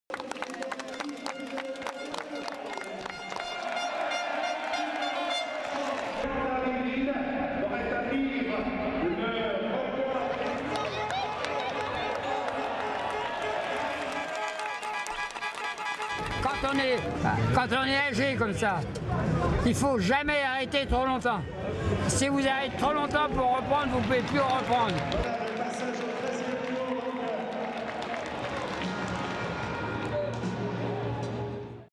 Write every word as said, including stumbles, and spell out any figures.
Quand on est, quand on est âgé comme ça, il ne faut jamais arrêter trop longtemps. Si vous arrêtez trop longtemps pour reprendre, vous ne pouvez plus reprendre.